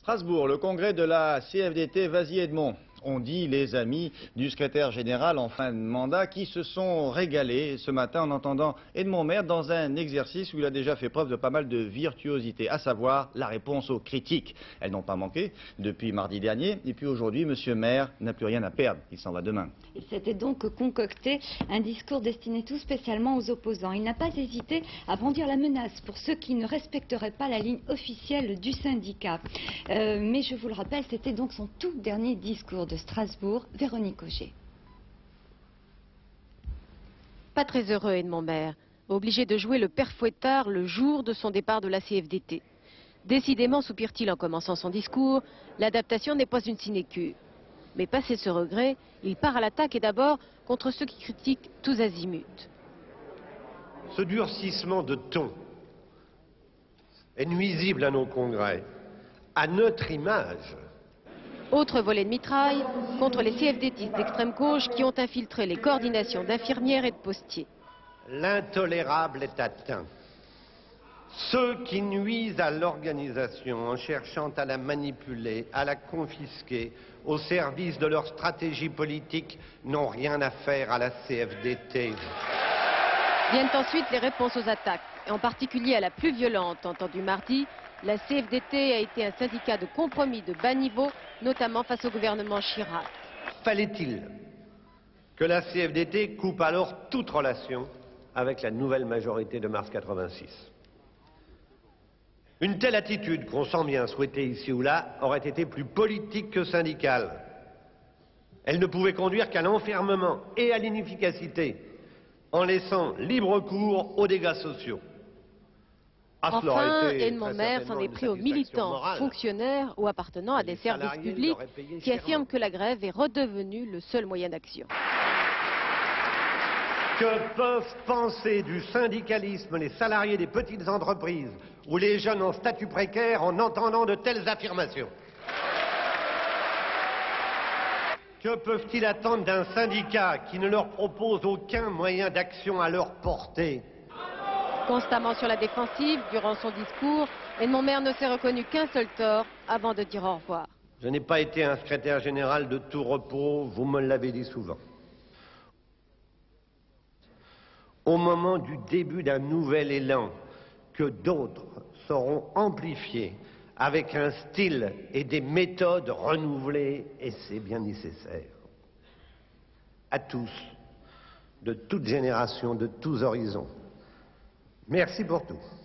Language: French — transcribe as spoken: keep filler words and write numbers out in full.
Strasbourg, le congrès de la C F D T, vas-y Edmond. On dit les amis du secrétaire général en fin de mandat qui se sont régalés ce matin en entendant Edmond Maire dans un exercice où il a déjà fait preuve de pas mal de virtuosité, à savoir la réponse aux critiques. Elles n'ont pas manqué depuis mardi dernier et puis aujourd'hui, Monsieur Maire n'a plus rien à perdre, il s'en va demain. Il s'était donc concocté un discours destiné tout spécialement aux opposants. Il n'a pas hésité à brandir la menace pour ceux qui ne respecteraient pas la ligne officielle du syndicat. Euh, mais je vous le rappelle, c'était donc son tout dernier discours de Strasbourg. Véronique Auger. Pas très heureux, Edmond Maire, obligé de jouer le père Fouettard le jour de son départ de la C F D T. Décidément, soupire-t-il en commençant son discours, l'adaptation n'est pas une sinécure. Mais passé ce regret, il part à l'attaque et d'abord contre ceux qui critiquent tous azimuts. Ce durcissement de ton est nuisible à nos congrès, à notre image. Autre volet de mitraille contre les C F D Tistes d'extrême gauche qui ont infiltré les coordinations d'infirmières et de postiers. L'intolérable est atteint. Ceux qui nuisent à l'organisation en cherchant à la manipuler, à la confisquer, au service de leur stratégie politique, n'ont rien à faire à la C F D T. Viennent ensuite les réponses aux attaques, et en particulier à la plus violente entendue mardi. La C F D T a été un syndicat de compromis de bas niveau, notamment face au gouvernement Chirac. Fallait-il que la C F D T coupe alors toute relation avec la nouvelle majorité de mars quatre-vingt-six? Une telle attitude, qu'on sent bien souhaitée ici ou là, aurait été plus politique que syndicale. Elle ne pouvait conduire qu'à l'enfermement et à l'inefficacité, en laissant libre cours aux dégâts sociaux. Ah, enfin, Edmond Maire s'en est pris aux militants, morale. fonctionnaires ou appartenant à des services publics qui affirment que la grève est redevenue le seul moyen d'action. Que peuvent penser du syndicalisme les salariés des petites entreprises ou les jeunes en statut précaire en entendant de telles affirmations? Que peuvent-ils attendre d'un syndicat qui ne leur propose aucun moyen d'action à leur portée? Constamment sur la défensive, durant son discours, Edmond Maire ne s'est reconnu qu'un seul tort avant de dire au revoir. Je n'ai pas été un secrétaire général de tout repos, vous me l'avez dit souvent. Au moment du début d'un nouvel élan que d'autres sauront amplifier avec un style et des méthodes renouvelées, et c'est bien nécessaire. À tous, de toute génération, de tous horizons. Merci pour tout.